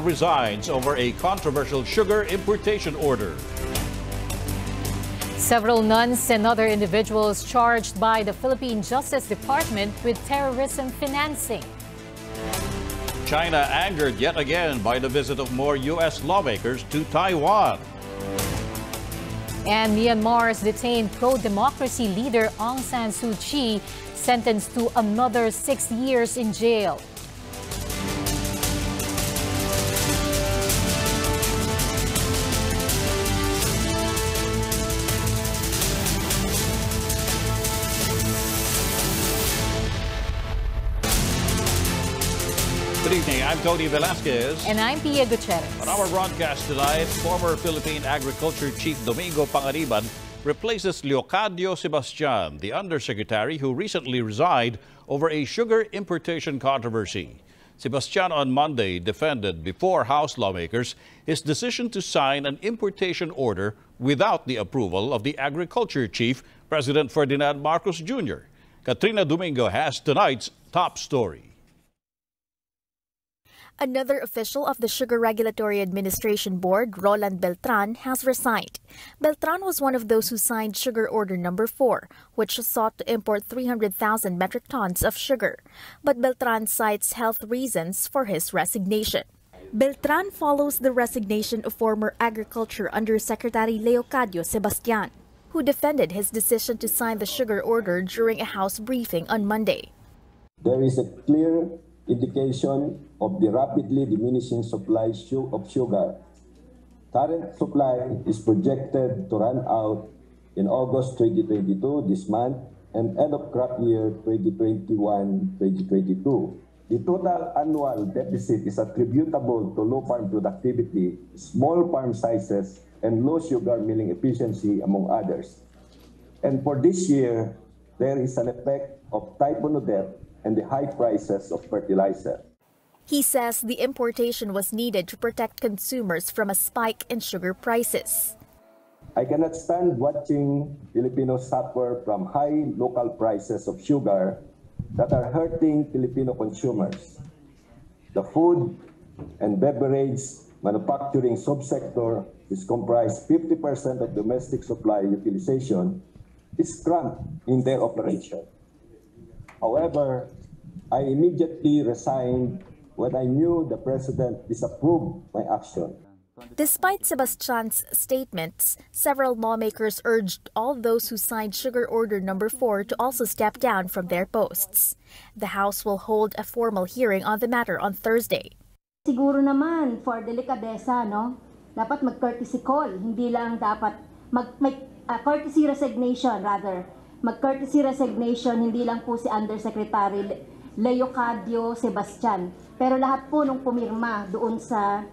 resigns over a controversial sugar importation order. Several nuns and other individuals charged by the Philippine Justice Department with terrorism financing. China angered yet again by the visit of more U.S. lawmakers to Taiwan. And Myanmar's detained pro-democracy leader Aung San Suu Kyi sentenced to another 6 years in jail. Good evening, I'm Tony Velasquez. And I'm Pia Gutierrez. On our broadcast tonight, former Philippine Agriculture Chief Domingo Pangariban replaces Leocadio Sebastian, the undersecretary who recently resigned over a sugar importation controversy. Sebastian on Monday defended before House lawmakers his decision to sign an importation order without the approval of the Agriculture Chief, President Ferdinand Marcos Jr. Katrina Domingo has tonight's top story. Another official of the Sugar Regulatory Administration Board, Roland Beltran, has resigned. Beltran was one of those who signed Sugar Order No. 4, which sought to import 300,000 metric tons of sugar. But Beltran cites health reasons for his resignation. Beltran follows the resignation of former Agriculture Undersecretary Leocadio Sebastian, who defended his decision to sign the sugar order during a House briefing on Monday. There is a clear indication of the rapidly diminishing supply of sugar. Current supply is projected to run out in August 2022, this month, and end of crop year 2021-2022. The total annual deficit is attributable to low farm productivity, small farm sizes, and low sugar milling efficiency, among others. And for this year, there is an effect of Typhoon Odette and the high prices of fertilizer. He says the importation was needed to protect consumers from a spike in sugar prices. I cannot stand watching Filipinos suffer from high local prices of sugar that are hurting Filipino consumers. The food and beverage manufacturing subsector is comprised 50% of domestic supply utilization is cramped in their operation. However, I immediately resigned when I knew the President disapproved my action. Despite Sebastian's statements, several lawmakers urged all those who signed Sugar Order No. 4 to also step down from their posts. The House will hold a formal hearing on the matter on Thursday. Siguro naman, for delikadesa, no? Dapat mag-courtesy call, hindi lang dapat courtesy resignation rather. Mag-courtesy resignation, hindi lang po si Undersecretary Leocadio Sebastian, pero lahat po nung pumirma doon sa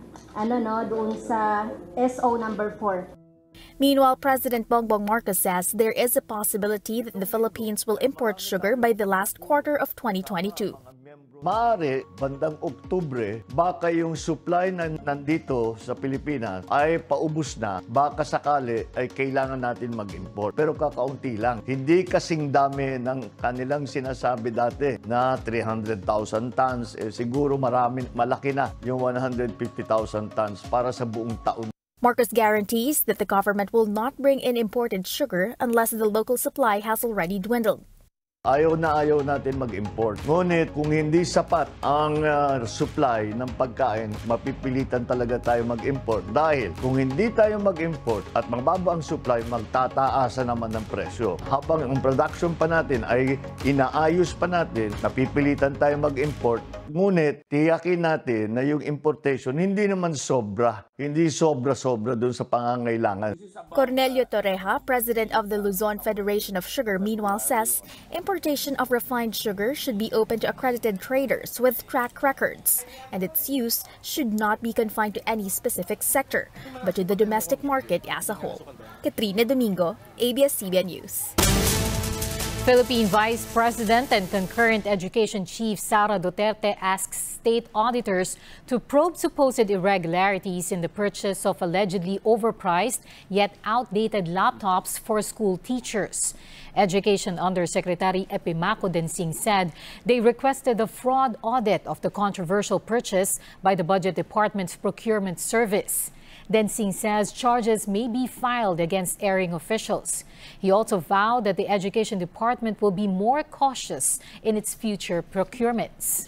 SO No. 4. Meanwhile, President Bongbong Marcos says there is a possibility that the Philippines will import sugar by the last quarter of 2022. Maaari, bandang Oktubre, baka yung supply na nandito sa Pilipinas ay paubos na. Baka sakali ay kailangan natin mag-import. Pero kakaunti lang. Hindi kasing dami ng kanilang sinasabi dati na 300,000 tons. Siguro malaki na yung 150,000 tons para sa buong taon. Marcos guarantees that the government will not bring in imported sugar unless the local supply has already dwindled. Ayaw natin mag-import. Ngunit kung hindi sapat ang supply ng pagkain, mapipilitan talaga tayo mag-import. Dahil kung hindi tayo mag-import at mababa ang supply, magtataasa naman ng presyo. Habang ang production pa natin ay inaayos pa natin, napipilitan tayo mag-import. Ngunit tiyakin natin na yung importation hindi naman sobra. Hindi sobra-sobra doon sa pangangailangan. Cornelio Torreja, president of the Luzon Federation of Sugar, meanwhile says importation of refined sugar should be open to accredited traders with track records, and its use should not be confined to any specific sector, but to the domestic market as a whole. Katrina Domingo, ABS-CBN News. Philippine Vice President and concurrent Education Chief Sara Duterte asks state auditors to probe supposed irregularities in the purchase of allegedly overpriced yet outdated laptops for school teachers. Education Undersecretary Epimaco Densing said they requested a fraud audit of the controversial purchase by the Budget Department's Procurement Service. Densing says charges may be filed against erring officials. He also vowed that the Education Department will be more cautious in its future procurements.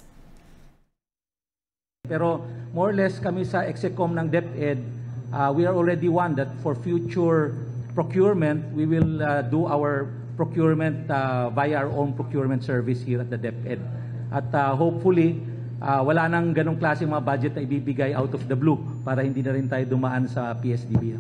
Pero more or less kami sa Execom ng DepEd, we are already one that for future procurement, we will do our procurement via our own procurement service here at the DepEd. At hopefully, wala nang ganong klaseng mga budget na ibibigay out of the blue para hindi na rin tayo dumaan sa PSDB.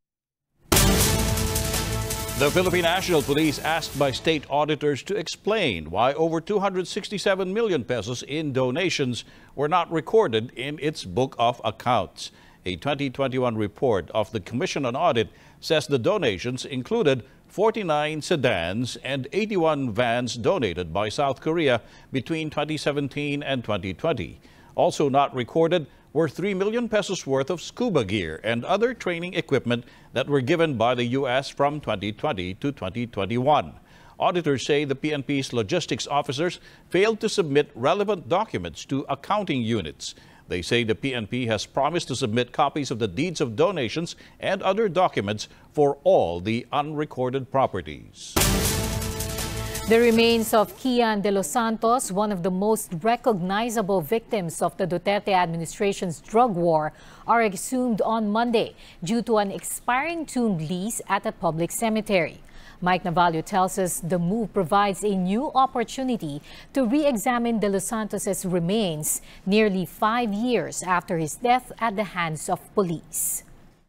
The Philippine National Police asked by state auditors to explain why over 267 million pesos in donations were not recorded in its book of accounts. A 2021 report of the Commission on Audit says the donations included 49 sedans and 81 vans donated by South Korea between 2017 and 2020. Also not recorded were 3 million pesos worth of scuba gear and other training equipment that were given by the U.S. from 2020 to 2021. Auditors say the PNP's logistics officers failed to submit relevant documents to accounting units. They say the PNP has promised to submit copies of the deeds of donations and other documents for all the unrecorded properties. The remains of Kian De Los Santos, one of the most recognizable victims of the Duterte administration's drug war, are exhumed on Monday due to an expiring tomb lease at a public cemetery. Mike Navalio tells us the move provides a new opportunity to re-examine De Los Santos's remains nearly 5 years after his death at the hands of police.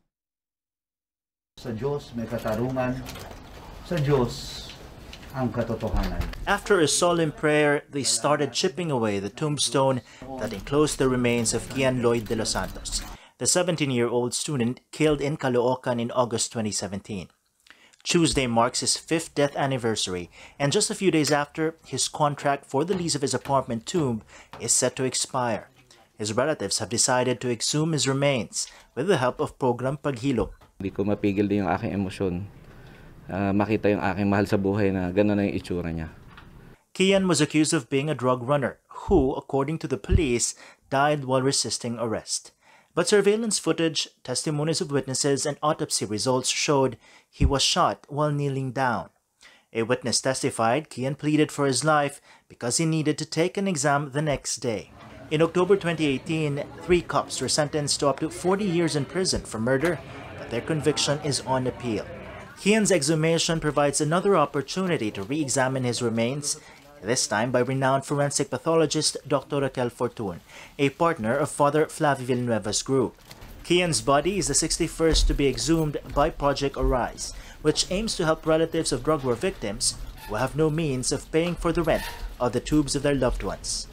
Sa Diyos may katarungan, sa Diyos ang katotohanan. After a solemn prayer, they started chipping away the tombstone that enclosed the remains of Kian Lloyd De Los Santos, the 17-year-old student killed in Caloocan in August 2017. Tuesday marks his 5th death anniversary, and just a few days after, his contract for the lease of his apartment tomb is set to expire. His relatives have decided to exhume his remains with the help of Program Paghilom. Hindi ko mapigil din yung aking emosyon. Makita yung aking mahal sa buhay na gano'n na yung itsura niya. Kian was accused of being a drug runner who, according to the police, died while resisting arrest. But surveillance footage, testimonies of witnesses, and autopsy results showed he was shot while kneeling down. A witness testified Kian pleaded for his life because he needed to take an exam the next day. In October 2018, 3 cops were sentenced to up to 40 years in prison for murder, but their conviction is on appeal. Kian's exhumation provides another opportunity to re-examine his remains, this time by renowned forensic pathologist Dr. Raquel Fortun, a partner of Father Flavio Villanueva's group. Kian's body is the 61st to be exhumed by Project Arise, which aims to help relatives of drug war victims who have no means of paying for the rent of the tubes of their loved ones.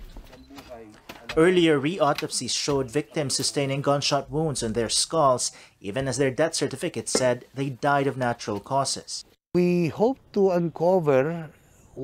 Earlier re-autopsies showed victims sustaining gunshot wounds on their skulls, even as their death certificates said they died of natural causes. We hope to uncover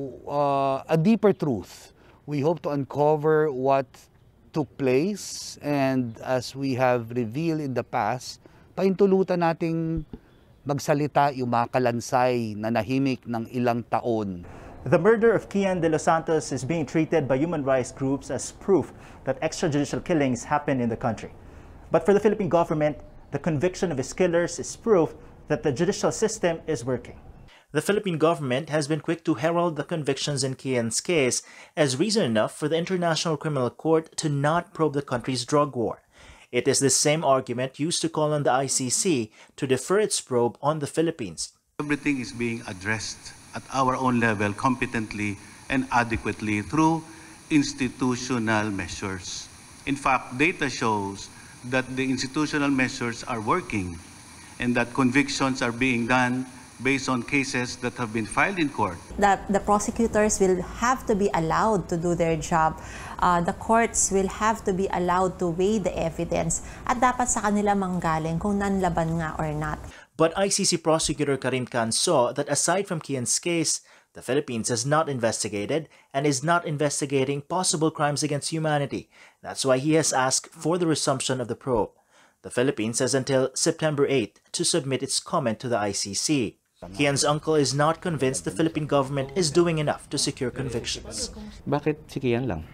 a deeper truth. We hope to uncover what took place, and as we have revealed in the past, paintulutan nating magsalita yung mga kalansay na nahimik ng ilang taon. The murder of Kian De Los Santos is being treated by human rights groups as proof that extrajudicial killings happen in the country. But for the Philippine government, the conviction of his killers is proof that the judicial system is working. The Philippine government has been quick to herald the convictions in Kian's case as reason enough for the International Criminal Court to not probe the country's drug war. It is the same argument used to call on the ICC to defer its probe on the Philippines. Everything is being addressed at our own level competently and adequately through institutional measures. In fact, data shows that the institutional measures are working and that convictions are being done based on cases that have been filed in court. That the prosecutors will have to be allowed to do their job. The courts will have to be allowed to weigh the evidence at dapat sa kanila manggaling kung nanlaban nga or not. But ICC prosecutor Karim Khan saw that aside from Kian's case, The Philippines has not investigated and is not investigating possible crimes against humanity. That's why he has asked for the resumption of the probe. The Philippines has until September 8th to submit its comment to the ICC. Kian's uncle is not convinced the Philippine government is doing enough to secure convictions. Bakit si Kian lang?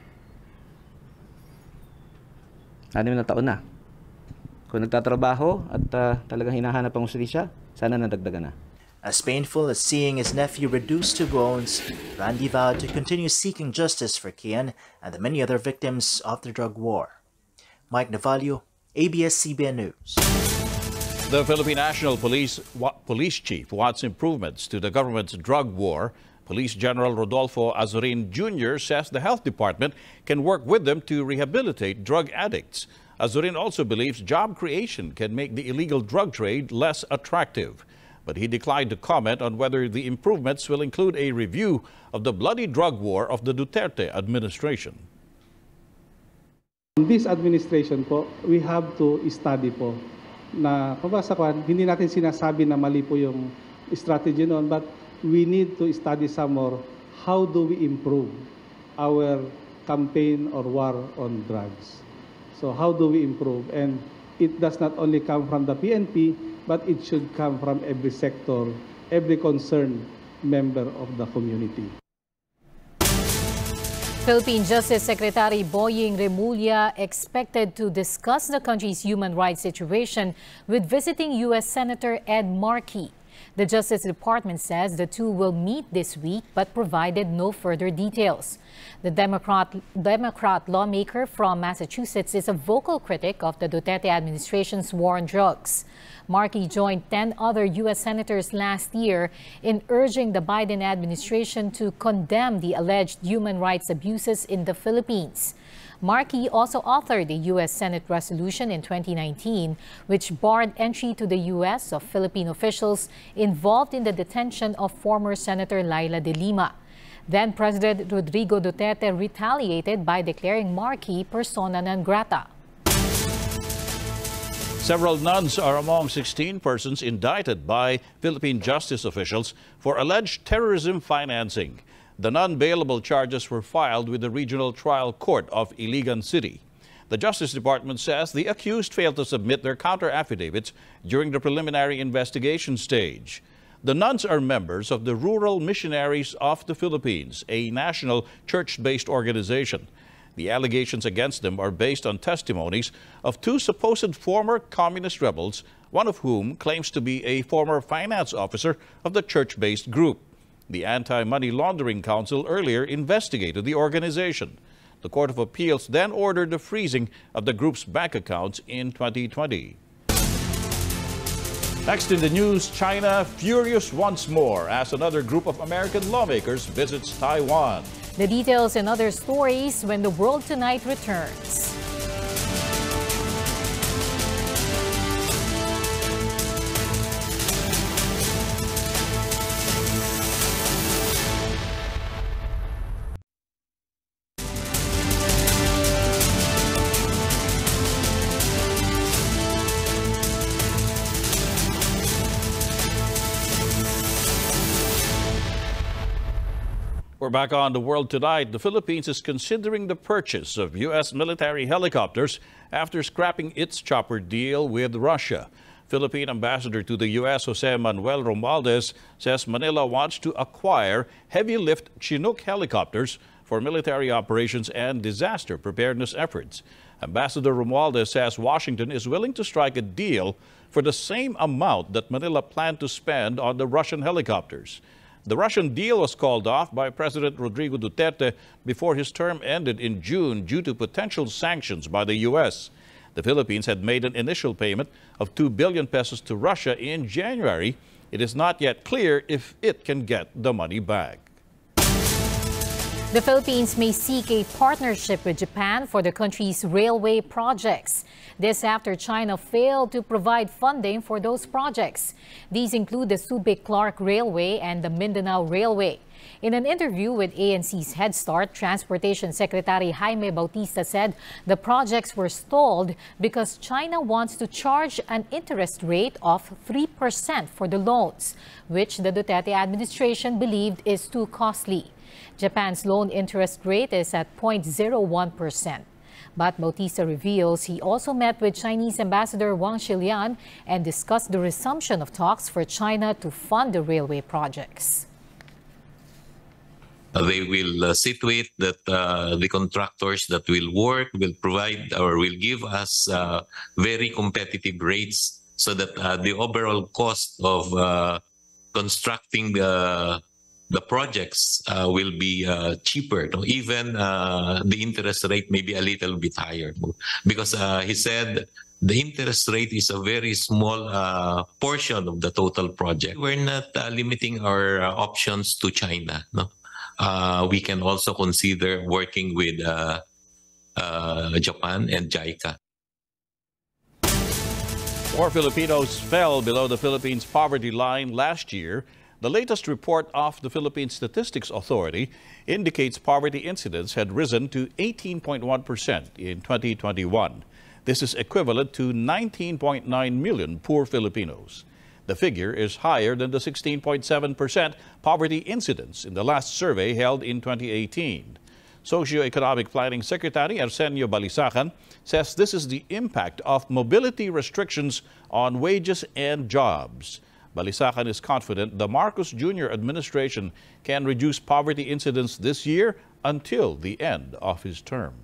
6 na taon na. Kung nagtatrabaho at talagang hinahanap ang hustisya, sana nadagdagan na. As painful as seeing his nephew reduced to bones, Randy vowed to continue seeking justice for Kian and the many other victims of the drug war. Mike Navalio, ABS-CBN News. The Philippine National Police Chief wants improvements to the government's drug war. Police General Rodolfo Azurin Jr. says the health department can work with them to rehabilitate drug addicts. Azurin also believes job creation can make the illegal drug trade less attractive. But he declined to comment on whether the improvements will include a review of the bloody drug war of the Duterte administration. In this administration po, we have to study po na hindi natin sinasabi na mali po yung strategy noon, but we need to study some more how do we improve our campaign or war on drugs. So how do we improve? And it does not only come from the PNP, but it should come from every sector, every concerned member of the community. Philippine Justice Secretary Boying Remulla expected to discuss the country's human rights situation with visiting U.S. Senator Ed Markey. The Justice Department says the two will meet this week but provided no further details. The Democrat lawmaker from Massachusetts is a vocal critic of the Duterte administration's war on drugs. Markey joined 10 other U.S. senators last year in urging the Biden administration to condemn the alleged human rights abuses in the Philippines. Markey also authored a U.S. Senate resolution in 2019 which barred entry to the U.S. of Philippine officials involved in the detention of former Senator Laila de Lima. Then President Rodrigo Duterte retaliated by declaring Markey persona non grata. Several nuns are among 16 persons indicted by Philippine justice officials for alleged terrorism financing. The non-bailable charges were filed with the Regional Trial Court of Iligan City. The Justice Department says the accused failed to submit their counter-affidavits during the preliminary investigation stage. The nuns are members of the Rural Missionaries of the Philippines, a national church-based organization. The allegations against them are based on testimonies of two supposed former communist rebels, one of whom claims to be a former finance officer of the church-based group. The Anti-Money Laundering Council earlier investigated the organization. The Court of Appeals then ordered the freezing of the group's bank accounts in 2020. Next in the news, China furious once more as another group of American lawmakers visits Taiwan. The details and other stories when The World Tonight returns. We're back on The World Tonight. The Philippines is considering the purchase of U.S. military helicopters after scrapping its chopper deal with Russia. Philippine Ambassador to the U.S. Jose Manuel Romualdez says Manila wants to acquire heavy-lift Chinook helicopters for military operations and disaster preparedness efforts. Ambassador Romualdez says Washington is willing to strike a deal for the same amount that Manila planned to spend on the Russian helicopters. The Russian deal was called off by President Rodrigo Duterte before his term ended in June due to potential sanctions by the U.S. The Philippines had made an initial payment of 2 billion pesos to Russia in January. It is not yet clear if it can get the money back. The Philippines may seek a partnership with Japan for the country's railway projects. This after China failed to provide funding for those projects. These include the Subic-Clark Railway and the Mindanao Railway. In an interview with ANC's Head Start, Transportation Secretary Jaime Bautista said the projects were stalled because China wants to charge an interest rate of 3% for the loans, which the Duterte administration believed is too costly. Japan's loan interest rate is at 0.01%. But Bautista reveals he also met with Chinese Ambassador Wang Shilian and discussed the resumption of talks for China to fund the railway projects. They will situate that the contractors that will work will provide or will give us very competitive rates so that the overall cost of constructing the projects will be cheaper. Even the interest rate may be a little bit higher because he said the interest rate is a very small portion of the total project. We're not limiting our options to China. No? We can also consider working with Japan and JICA. More Filipinos fell below the Philippines' poverty line last year. The latest report of the Philippine Statistics Authority indicates poverty incidence had risen to 18.1% in 2021. This is equivalent to 19.9 million poor Filipinos. The figure is higher than the 16.7% poverty incidence in the last survey held in 2018. Socioeconomic Planning Secretary Arsenio Balisacan says this is the impact of mobility restrictions on wages and jobs. Balisacan is confident the Marcos Jr. administration can reduce poverty incidence this year until the end of his term.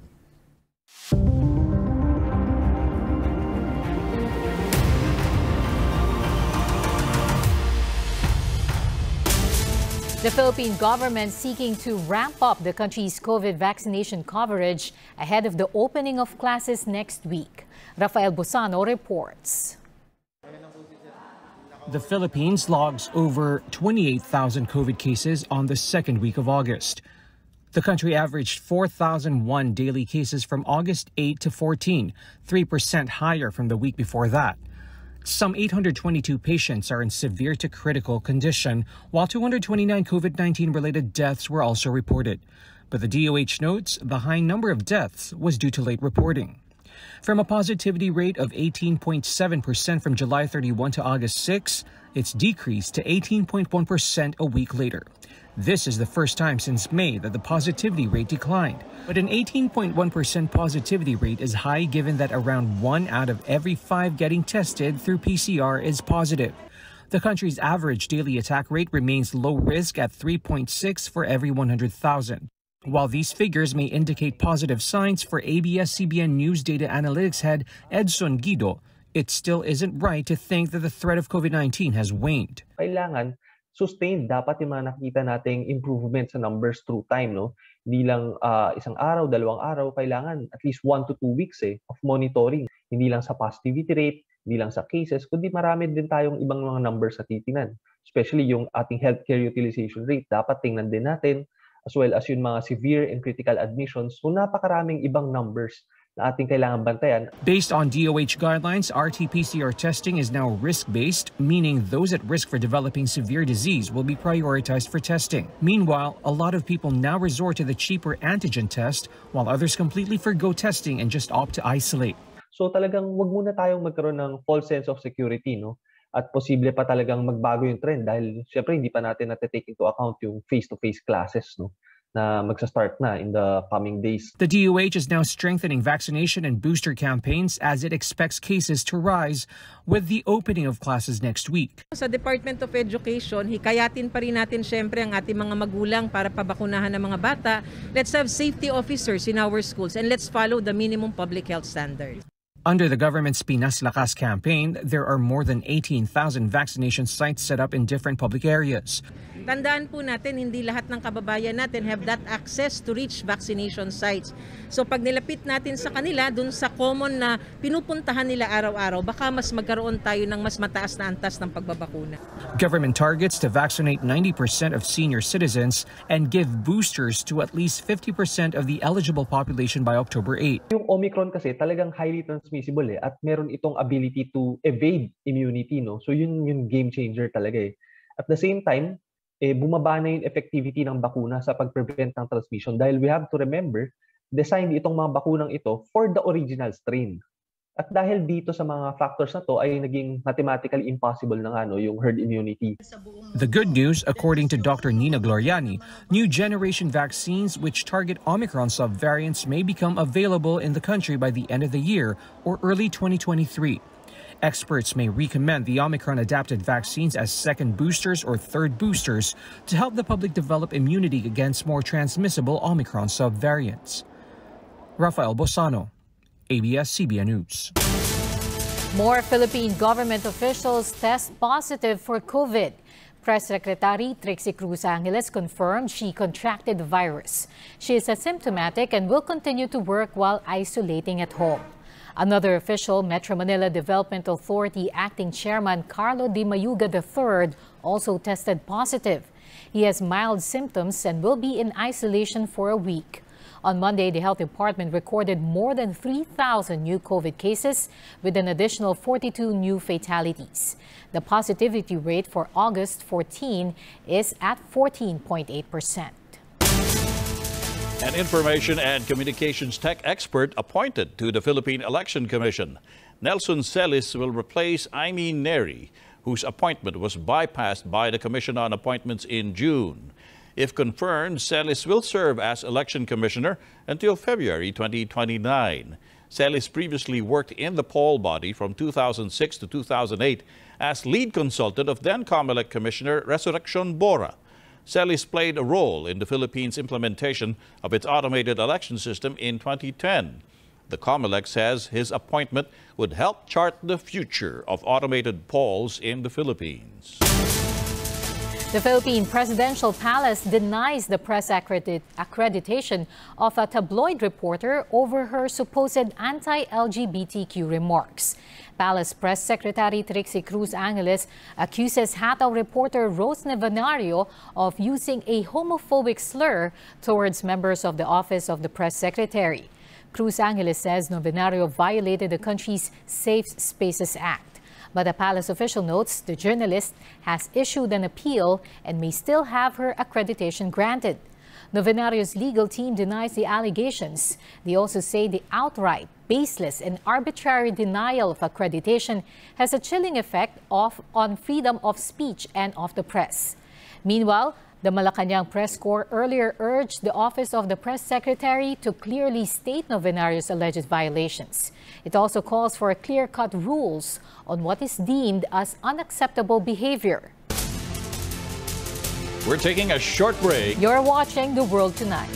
The Philippine government seeking to ramp up the country's COVID vaccination coverage ahead of the opening of classes next week. Rafael Bosano reports. The Philippines logs over 28,000 COVID cases on the second week of August. The country averaged 4,001 daily cases from August 8 to 14, 3% higher from the week before that. Some 822 patients are in severe to critical condition, while 229 COVID-19 related deaths were also reported. But the DOH notes the high number of deaths was due to late reporting. From a positivity rate of 18.7% from July 31 to August 6, it's decreased to 18.1% a week later. This is the first time since May that the positivity rate declined. But an 18.1% positivity rate is high given that around 1 out of every 5 getting tested through PCR is positive. The country's average daily attack rate remains low risk at 3.6 for every 100,000. While these figures may indicate positive signs for ABS-CBN News Data Analytics head Edson Guido, it still isn't right to think that the threat of COVID-19 has waned. Kailangan sustained dapat yung mga nakita nating improvement sa numbers through time, no? Hindi lang isang araw, dalawang araw, kailangan at least 1 to 2 weeks of monitoring. Hindi lang sa positivity rate, hindi lang sa cases, kundi marami din tayong ibang mga numbers sa titinan. Especially yung ating healthcare utilization rate, dapat tingnan din natin, as well as yung mga severe and critical admissions. So napakaraming ibang numbers na ating kailangan bantayan. Based on DOH guidelines, RT-PCR testing is now risk-based, meaning those at risk for developing severe disease will be prioritized for testing. Meanwhile, a lot of people now resort to the cheaper antigen test, while others completely forgo testing and just opt to isolate. So talagang wag muna tayong magkaroon ng false sense of security, no? At posible pa talagang magbago yung trend dahil syempre hindi pa natin nate-take into account yung face-to-face classes, no, na magsa-start na in the coming days. The DOH is now strengthening vaccination and booster campaigns as it expects cases to rise with the opening of classes next week. Sa Department of Education, hikayatin pa rin natin syempre ang ating mga magulang para pabakunahan ng mga bata. Let's have safety officers in our schools and let's follow the minimum public health standards. Under the government's Pinas Lakas campaign, there are more than 18,000 vaccination sites set up in different public areas. Tandaan po natin, hindi lahat ng kababayan natin have that access to reach vaccination sites. So pag nilapit natin sa kanila, dun sa common na pinupuntahan nila araw-araw, baka mas magkaroon tayo ng mas mataas na antas ng pagbabakuna. Government targets to vaccinate 90% of senior citizens and give boosters to at least 50% of the eligible population by October 8. Yung Omicron kasi talagang highly transmissible at meron itong ability to evade immunity, no? So yun yung game changer talaga . At the same time, bumaba na yung effectivity ng bakuna sa pag-prevent ng transmission dahil we have to remember, design itong mga bakunang ito for the original strain. At dahil dito sa mga factors na to ay naging mathematically impossible na yung herd immunity. The good news, according to Dr. Nina Gloriani, new generation vaccines which target Omicron subvariants may become available in the country by the end of the year or early 2023. Experts may recommend the Omicron-adapted vaccines as second boosters or third boosters to help the public develop immunity against more transmissible Omicron subvariants. Rafael Bosano, ABS-CBN News. More Philippine government officials test positive for COVID. Press Secretary Trixie Cruz Angeles confirmed she contracted the virus. She is asymptomatic and will continue to work while isolating at home. Another official, Metro Manila Development Authority Acting Chairman Carlo D. Mayuga III, also tested positive. He has mild symptoms and will be in isolation for a week. On Monday, the Health Department recorded more than 3,000 new COVID cases with an additional 42 new fatalities. The positivity rate for August 14 is at 14.8%. An information and communications tech expert appointed to the Philippine Election Commission. Nelson Celis will replace Aimee Neri, whose appointment was bypassed by the Commission on Appointments in June. If confirmed, Celis will serve as election commissioner until February 2029. Celis previously worked in the poll body from 2006 to 2008 as lead consultant of then COMELEC Commissioner Resurrection Bora. Celis played a role in the Philippines' implementation of its automated election system in 2010. The COMELEC says his appointment would help chart the future of automated polls in the Philippines. The Philippine Presidential Palace denies the press accreditation of a tabloid reporter over her supposed anti-LGBTQ remarks. Palace Press Secretary Trixie Cruz Angeles accuses Hataw reporter Rose Nevenario of using a homophobic slur towards members of the Office of the Press Secretary. Cruz Angeles says Nevenario violated the country's Safe Spaces Act. But a palace official notes the journalist has issued an appeal and may still have her accreditation granted. Nevenario's legal team denies the allegations. They also say the outright, baseless, and arbitrary denial of accreditation has a chilling effect on freedom of speech and of the press. Meanwhile, the Malacanang Press Corps earlier urged the Office of the Press Secretary to clearly state Nevenario's alleged violations. It also calls for clear-cut rules on what is deemed as unacceptable behavior. We're taking a short break. You're watching The World Tonight.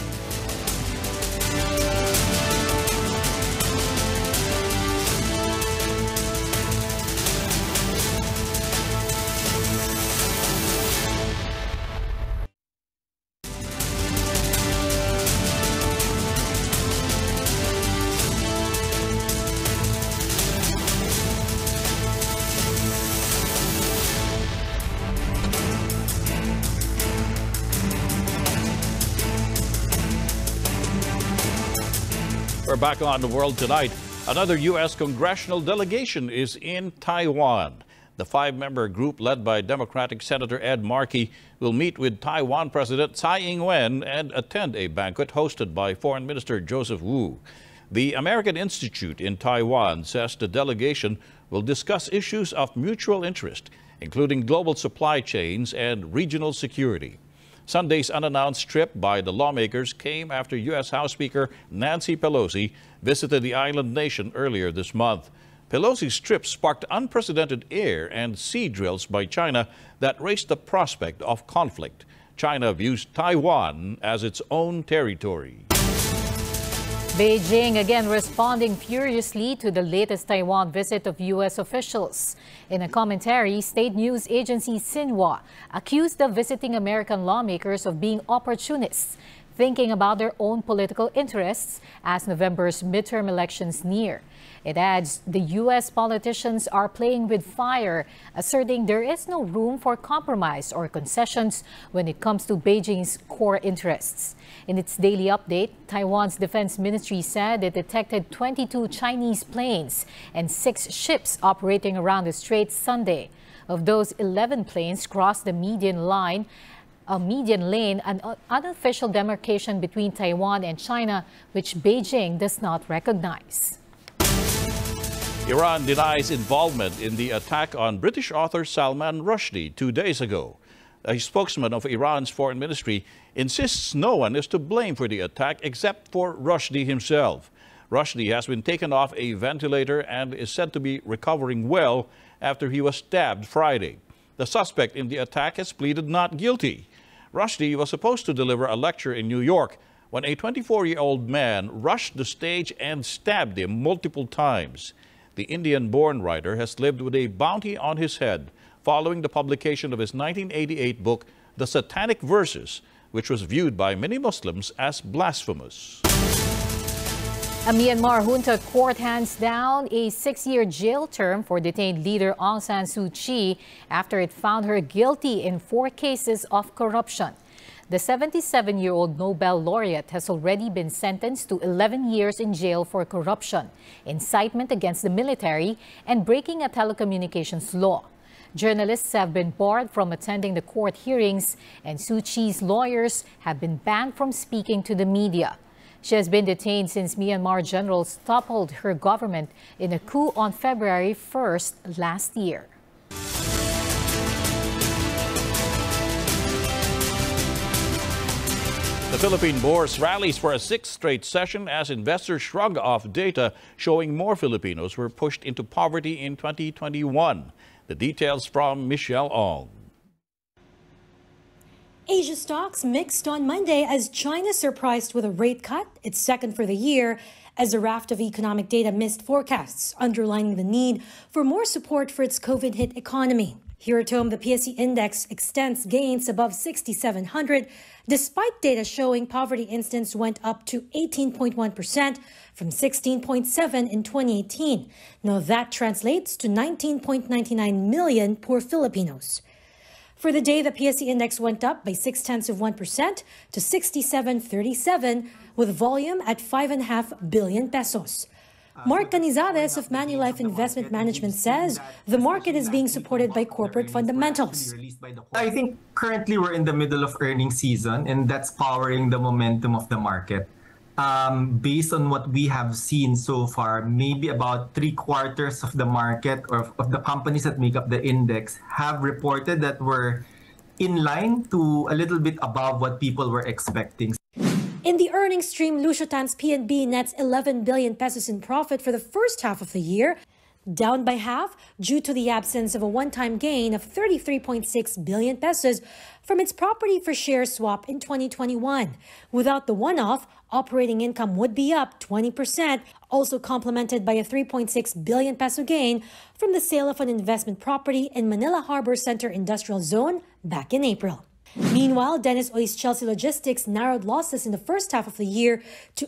We're back on The World Tonight. Another U.S. congressional delegation is in Taiwan. The five-member group led by Democratic Senator Ed Markey will meet with Taiwan President Tsai Ing-wen and attend a banquet hosted by Foreign Minister Joseph Wu. The American Institute in Taiwan says the delegation will discuss issues of mutual interest, including global supply chains and regional security. Sunday's unannounced trip by the lawmakers came after U.S. House Speaker Nancy Pelosi visited the island nation earlier this month. Pelosi's trip sparked unprecedented air and sea drills by China that raised the prospect of conflict. China views Taiwan as its own territory. Beijing again responding furiously to the latest Taiwan visit of U.S. officials. In a commentary, state news agency Xinhua accused the visiting American lawmakers of being opportunists, thinking about their own political interests as November's midterm elections near. It adds the U.S. politicians are playing with fire, asserting there is no room for compromise or concessions when it comes to Beijing's core interests. In its daily update, Taiwan's defense ministry said it detected 22 Chinese planes and 6 ships operating around the Strait Sunday. Of those, 11 planes crossed the median lane, an unofficial demarcation between Taiwan and China, which Beijing does not recognize. Iran denies involvement in the attack on British author Salman Rushdie 2 days ago. A spokesman of Iran's foreign ministry insists no one is to blame for the attack except for Rushdie himself. Rushdie has been taken off a ventilator and is said to be recovering well after he was stabbed Friday. The suspect in the attack has pleaded not guilty. Rushdie was supposed to deliver a lecture in New York when a 24-year-old man rushed the stage and stabbed him multiple times. The Indian-born writer has lived with a bounty on his head following the publication of his 1988 book, The Satanic Verses, which was viewed by many Muslims as blasphemous. A Myanmar junta court hands down a 6-year jail term for detained leader Aung San Suu Kyi after it found her guilty in 4 cases of corruption. The 77-year-old Nobel laureate has already been sentenced to 11 years in jail for corruption, incitement against the military, and breaking a telecommunications law. Journalists have been barred from attending the court hearings, and Suu Kyi's lawyers have been banned from speaking to the media. She has been detained since Myanmar generals toppled her government in a coup on February 1st last year. The Philippine Bourse rallies for a 6th straight session as investors shrug off data showing more Filipinos were pushed into poverty in 2021. The details from Michelle Ong. Asia stocks mixed on Monday as China surprised with a rate cut, its second for the year, as a raft of economic data missed forecasts, underlining the need for more support for its COVID-hit economy. Here at home, the PSE index extends gains above 6,700, despite data showing poverty incidence went up to 18.1% from 16.7 in 2018. Now that translates to 19.99 million poor Filipinos. For the day, the PSE index went up by 0.6% to 67.37, with volume at 5.5 billion pesos. Mark Canizales of Manulife Investment Management says the market is being supported by corporate fundamentals. I think currently we're in the middle of earnings season, and that's powering the momentum of the market. Based on what we have seen so far, maybe about 3/4 of the market or of the companies that make up the index have reported that we're in line to a little bit above what people were expecting. In the earnings stream, Lucio Tan's PNB nets 11 billion pesos in profit for the first half of the year, down by half due to the absence of a one-time gain of 33.6 billion pesos from its property for share swap in 2021. Without the one-off, operating income would be up 20%, also complemented by a 3.6 billion peso gain from the sale of an investment property in Manila Harbor Center Industrial Zone back in April. Meanwhile, Dennis Oi's Chelsea Logistics narrowed losses in the first half of the year to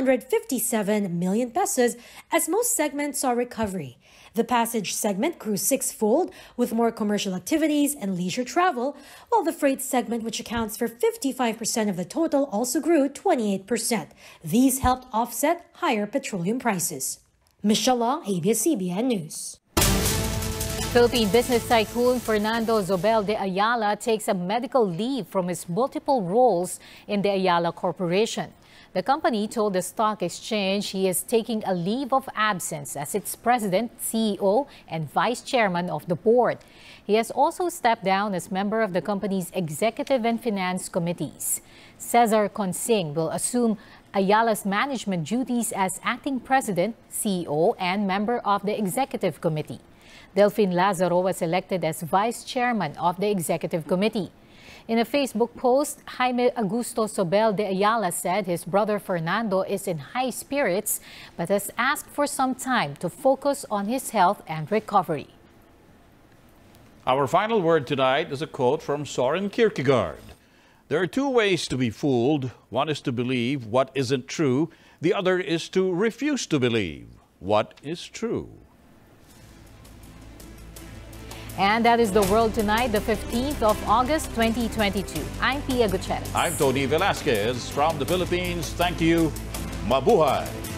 857 million pesos as most segments saw recovery. The passage segment grew 6-fold with more commercial activities and leisure travel, while the freight segment, which accounts for 55% of the total, also grew 28%. These helped offset higher petroleum prices. Michelle Long, ABS-CBN News. Philippine business tycoon Fernando Zobel de Ayala takes a medical leave from his multiple roles in the Ayala Corporation. The company told the stock exchange he is taking a leave of absence as its president, CEO, and vice chairman of the board. He has also stepped down as member of the company's executive and finance committees. Cesar Consing will assume Ayala's management duties as acting president, CEO, and member of the executive committee. Delphine Lazaro was elected as vice chairman of the executive committee. In a Facebook post, Jaime Augusto Zobel de Ayala said his brother Fernando is in high spirits but has asked for some time to focus on his health and recovery. Our final word tonight is a quote from Soren Kierkegaard. There are 2 ways to be fooled. One is to believe what isn't true. The other is to refuse to believe what is true. And that is the world tonight, the 15th of August, 2022. I'm Pia Gutierrez. I'm Tony Velasquez from the Philippines. Thank you. Mabuhay.